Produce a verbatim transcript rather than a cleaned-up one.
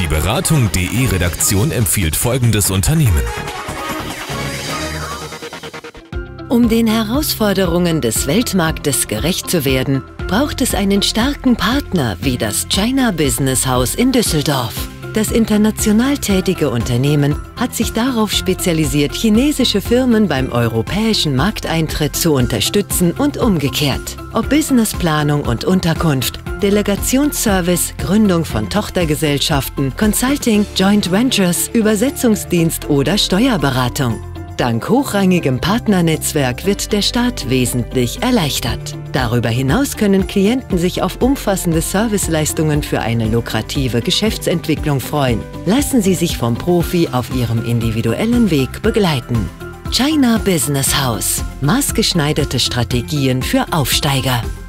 Die Beratung.de Redaktion empfiehlt folgendes Unternehmen. Um den Herausforderungen des Weltmarktes gerecht zu werden, braucht es einen starken Partner wie das China Business House in Düsseldorf. Das international tätige Unternehmen hat sich darauf spezialisiert, chinesische Firmen beim europäischen Markteintritt zu unterstützen und umgekehrt. Ob Businessplanung und Unterkunft, Delegationsservice, Gründung von Tochtergesellschaften, Consulting, Joint Ventures, Übersetzungsdienst oder Steuerberatung. Dank hochrangigem Partnernetzwerk wird der Start wesentlich erleichtert. Darüber hinaus können Klienten sich auf umfassende Serviceleistungen für eine lukrative Geschäftsentwicklung freuen. Lassen Sie sich vom Profi auf Ihrem individuellen Weg begleiten. China Business House. Maßgeschneiderte Strategien für Aufsteiger.